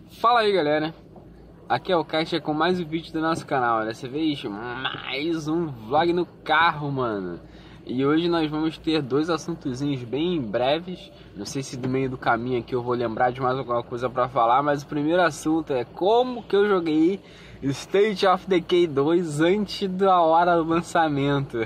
Fala aí, galera, aqui é o Caixa com mais um vídeo do nosso canal. Dessa vez mais um vlog no carro, mano. E hoje nós vamos ter dois assuntozinhos bem breves. Não sei se do meio do caminho aqui eu vou lembrar de mais alguma coisa pra falar, mas o primeiro assunto é como que eu joguei State of Decay 2 antes da hora do lançamento.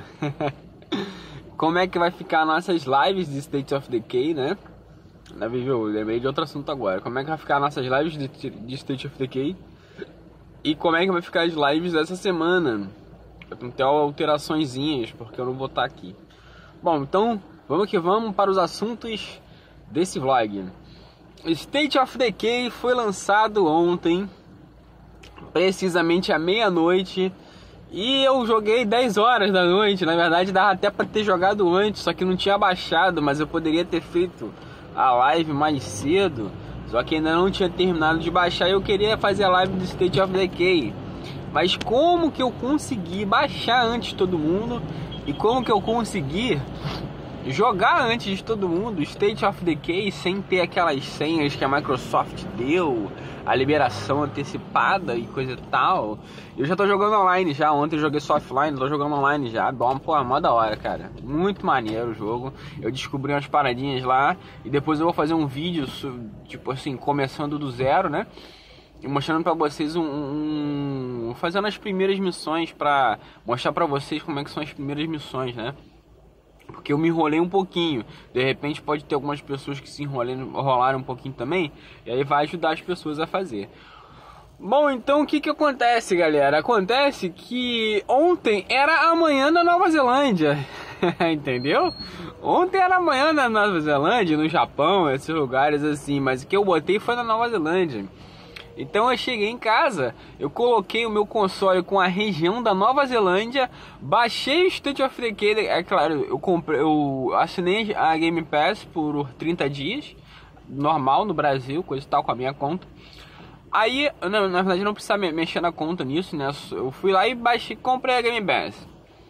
Como é que vai ficar nossas lives de State of Decay, né? Eu lembrei de outro assunto agora. Como é que vai ficar nossas lives de State of Decay? E como é que vai ficar as lives dessa semana? Eu tenho que ter alteraçõezinhas, porque eu não vou estar aqui. Bom, então vamos que vamos para os assuntos desse vlog. State of Decay foi lançado ontem, precisamente à meia-noite. E eu joguei 10 horas da noite. Na verdade dava até para ter jogado antes, só que não tinha baixado. Mas eu poderia ter feito a live mais cedo, só que ainda não tinha terminado de baixar. Eu queria fazer a live do State of Decay, mas como que eu consegui baixar antes de todo mundo e como que eu consegui jogar antes de todo mundo State of Decay sem ter aquelas senhas que a Microsoft deu, a liberação antecipada e coisa e tal. Eu já tô jogando online já. Ontem eu joguei só offline, tô jogando online já. Bom, pô, mó da hora, cara. Muito maneiro o jogo. Eu descobri umas paradinhas lá e depois eu vou fazer um vídeo, tipo assim, começando do zero, né? E mostrando pra vocês fazendo as primeiras missões, pra mostrar pra vocês como é que são as primeiras missões, né? Porque eu me enrolei um pouquinho. De repente pode ter algumas pessoas que se enrolaram um pouquinho também, e aí vai ajudar as pessoas a fazer. Bom, então o que que acontece, galera? Acontece que ontem era amanhã na Nova Zelândia. Entendeu? Ontem era amanhã na Nova Zelândia, no Japão, esses lugares assim. Mas o que eu botei foi na Nova Zelândia. Então eu cheguei em casa, eu coloquei o meu console com a região da Nova Zelândia, baixei o State of Decay, é claro, eu assinei a Game Pass por 30 dias, normal no Brasil, coisa e tal, com a minha conta. Aí, não, na verdade não precisa mexer na conta nisso, né? Eu fui lá e baixei, comprei a Game Pass.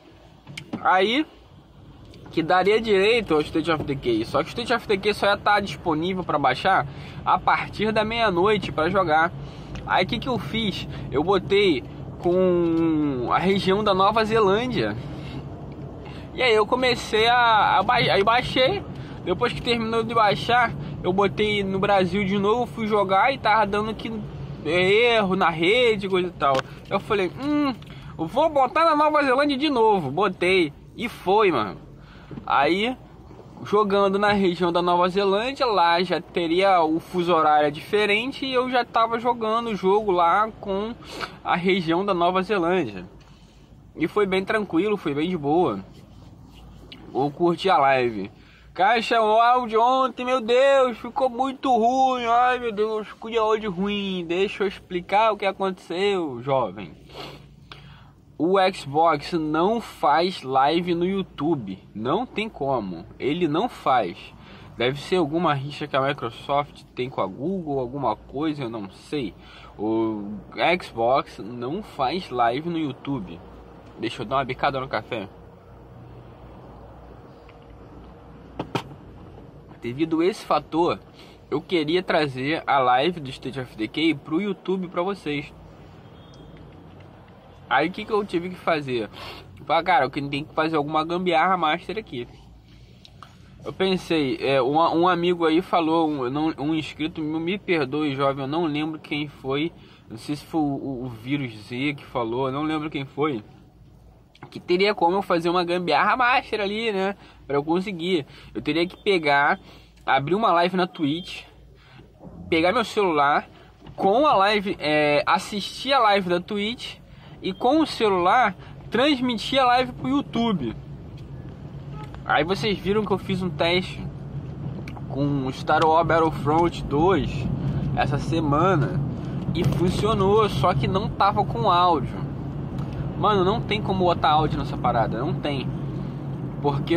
Aí, que daria direito ao State of Decay. Só que o State of Decay só ia estar disponível para baixar a partir da meia-noite para jogar. Aí o que que eu fiz? Eu botei com a região da Nova Zelândia. E aí eu comecei aí baixei. Depois que terminou de baixar, eu botei no Brasil de novo, fui jogar e tava dando aqui erro na rede, coisa e tal. Eu falei, eu vou botar na Nova Zelândia de novo. Botei e foi, mano. Aí, jogando na região da Nova Zelândia, lá já teria o fuso horário diferente e eu já tava jogando o jogo lá com a região da Nova Zelândia. E foi bem tranquilo, foi bem de boa. Eu curti a live. Caixa, o áudio ontem, meu Deus, ficou muito ruim. Ai, meu Deus, que áudio ruim. Deixa eu explicar o que aconteceu, jovem. O Xbox não faz live no YouTube, não tem como, ele não faz. Deve ser alguma rixa que a Microsoft tem com a Google, alguma coisa, eu não sei. O Xbox não faz live no YouTube. Deixa eu dar uma bicada no café. Devido a esse fator, eu queria trazer a live do State of Decay pro YouTube pra vocês. Aí o que que eu tive que fazer? Falei, cara, eu tenho que fazer alguma gambiarra master aqui. Eu pensei, um amigo aí falou, um inscrito, me perdoe, jovem, eu não lembro quem foi. Não sei se foi o Vírus Z que falou, eu não lembro quem foi. Que teria como eu fazer uma gambiarra master ali, né? Pra eu conseguir. Eu teria que pegar, abrir uma live na Twitch, pegar meu celular, com a live, assistir a live da Twitch, e com o celular transmitir a live pro YouTube. Aí vocês viram que eu fiz um teste com Star Wars Battlefront 2 essa semana e funcionou, só que não tava com áudio. Mano, não tem como botar áudio nessa parada, não tem. Porque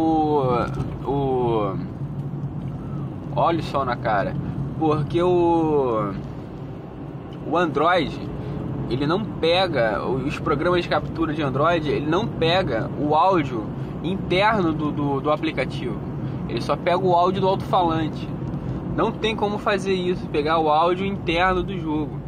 olha o sol na cara. Porque o Android, ele não pega, os programas de captura de Android, ele não pega o áudio interno do aplicativo. Ele só pega o áudio do alto-falante. Não tem como fazer isso, pegar o áudio interno do jogo.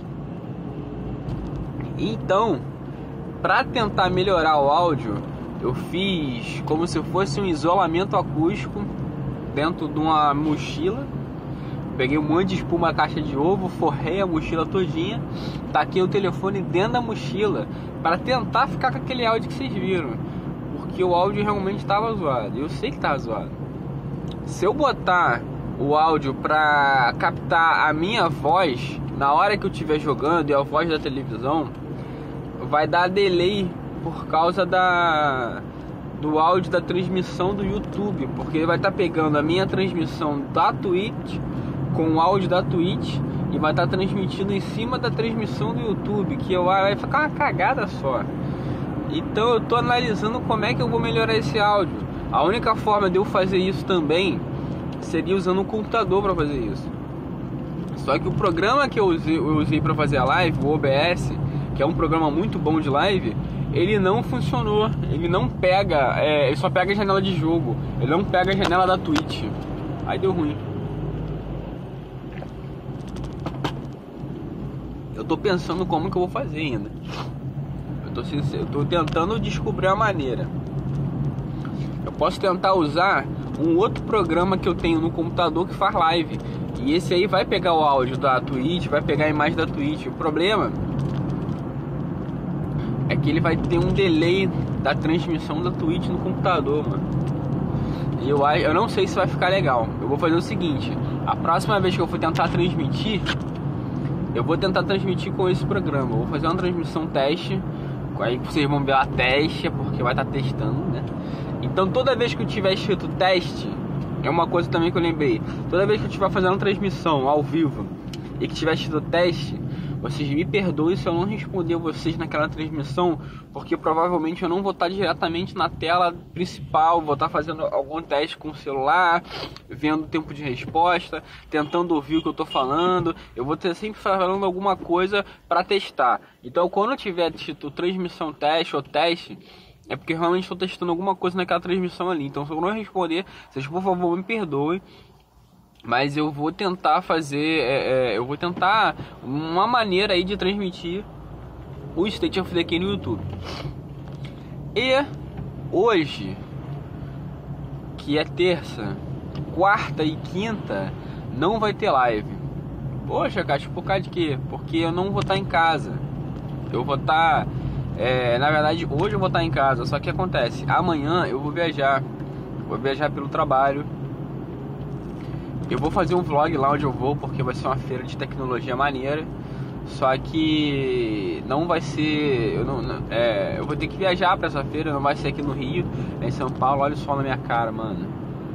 Então, para tentar melhorar o áudio, eu fiz como se fosse um isolamento acústico dentro de uma mochila. Peguei um monte de espuma, caixa de ovo, forrei a mochila todinha, taquei o telefone dentro da mochila para tentar ficar com aquele áudio que vocês viram, porque o áudio realmente estava zoado. Eu sei que estava zoado. Se eu botar o áudio para captar a minha voz na hora que eu estiver jogando e a voz da televisão, vai dar delay por causa do áudio da transmissão do YouTube, porque ele vai estar pegando a minha transmissão da Twitch com o áudio da Twitch e vai estar transmitindo em cima da transmissão do YouTube, que vai ficar uma cagada só. Então eu tô analisando como é que eu vou melhorar esse áudio. A única forma de eu fazer isso também seria usando um computador para fazer isso. Só que o programa que eu usei para fazer a live, o OBS, que é um programa muito bom de live, ele não funcionou. Ele não pega, ele só pega a janela de jogo, ele não pega a janela da Twitch. Aí deu ruim. Eu tô pensando como que eu vou fazer ainda. Eu tô tentando descobrir a maneira. Eu posso tentar usar um outro programa que eu tenho no computador que faz live, e esse aí vai pegar o áudio da Twitch, vai pegar a imagem da Twitch. O problema é que ele vai ter um delay da transmissão da Twitch no computador, mano. E eu não sei se vai ficar legal. Eu vou fazer o seguinte: a próxima vez que eu for tentar transmitir, eu vou tentar transmitir com esse programa. Eu vou fazer uma transmissão teste. Aí vocês vão ver a teste, porque vai estar testando, né? Então toda vez que eu tiver escrito teste, é uma coisa também que eu lembrei. Toda vez que eu estiver fazendo uma transmissão ao vivo e que tiver escrito teste, vocês me perdoem se eu não responder vocês naquela transmissão, porque provavelmente eu não vou estar diretamente na tela principal. Vou estar fazendo algum teste com o celular, vendo o tempo de resposta, tentando ouvir o que eu estou falando. Eu vou ter sempre falando alguma coisa para testar. Então quando eu tiver título transmissão teste ou teste, é porque realmente estou testando alguma coisa naquela transmissão ali. Então se eu não responder, vocês por favor me perdoem. Mas eu vou tentar fazer, eu vou tentar uma maneira aí de transmitir o State of Decay no YouTube. E hoje, que é terça, quarta e quinta, não vai ter live. Poxa, Cássio, por causa de quê? Porque eu não vou estar em casa. Eu vou estar, na verdade hoje eu vou estar em casa, só que acontece, amanhã eu vou viajar pelo trabalho. Eu vou fazer um vlog lá onde eu vou, porque vai ser uma feira de tecnologia maneira. Só que não vai ser... Eu vou ter que viajar pra essa feira, não vai ser aqui no Rio, é em São Paulo. Olha o sol na minha cara, mano.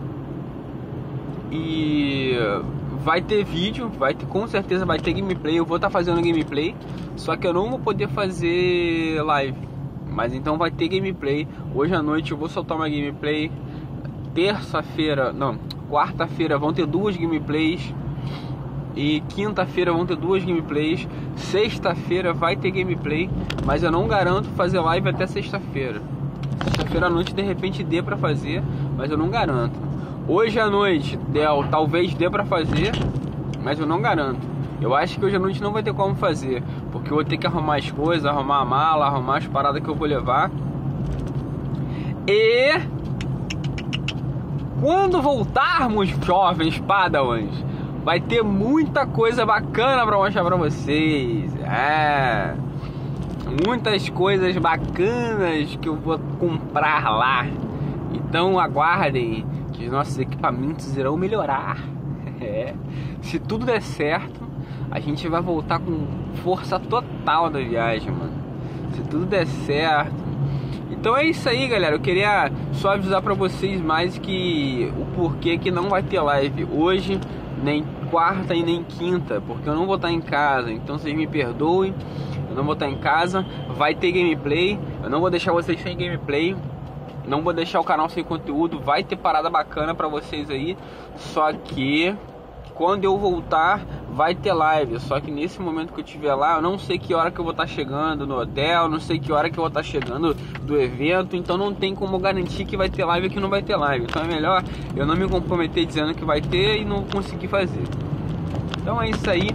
E vai ter vídeo, com certeza vai ter gameplay. Eu vou estar fazendo gameplay, só que eu não vou poder fazer live. Mas então vai ter gameplay. Hoje à noite eu vou soltar uma gameplay. Quarta-feira vão ter 2 gameplays. E quinta-feira vão ter 2 gameplays. Sexta-feira vai ter gameplay, mas eu não garanto fazer live até sexta-feira. Sexta-feira à noite de repente dê pra fazer, mas eu não garanto. Hoje à noite talvez dê pra fazer, mas eu não garanto. Eu acho que hoje à noite não vai ter como fazer, porque eu vou ter que arrumar as coisas, arrumar a mala, arrumar as paradas que eu vou levar. E quando voltarmos, jovens padawans, vai ter muita coisa bacana pra mostrar pra vocês. Muitas coisas bacanas que eu vou comprar lá. Então aguardem que os nossos equipamentos irão melhorar. Se tudo der certo, a gente vai voltar com força total da viagem, mano. Se tudo der certo. Então é isso aí, galera. Eu queria só avisar pra vocês mais que o porquê que não vai ter live hoje, nem quarta e nem quinta, porque eu não vou estar em casa. Então vocês me perdoem, eu não vou estar em casa. Vai ter gameplay, eu não vou deixar vocês sem gameplay, não vou deixar o canal sem conteúdo. Vai ter parada bacana pra vocês aí, só que quando eu voltar vai ter live, só que nesse momento que eu estiver lá, eu não sei que hora que eu vou estar chegando no hotel, não sei que hora que eu vou estar chegando do evento, então não tem como garantir que vai ter live ou que não vai ter live. Então é melhor eu não me comprometer dizendo que vai ter e não conseguir fazer. Então é isso aí.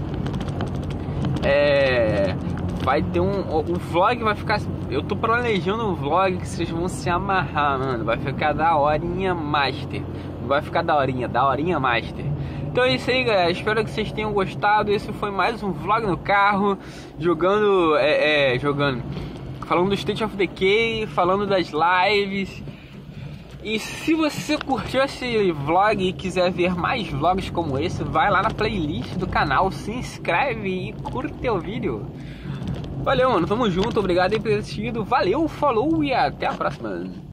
Vai ter o vlog vai ficar, eu tô planejando um vlog que vocês vão se amarrar, mano. Vai ficar da horinha master. Não vai ficar da horinha master. Então é isso aí, galera. Espero que vocês tenham gostado. Esse foi mais um vlog no carro, jogando, falando do State of Decay, falando das lives. E se você curtiu esse vlog e quiser ver mais vlogs como esse, vai lá na playlist do canal, se inscreve e curte o vídeo. Valeu, mano, tamo junto, obrigado aí por ter assistido, valeu, falou e até a próxima.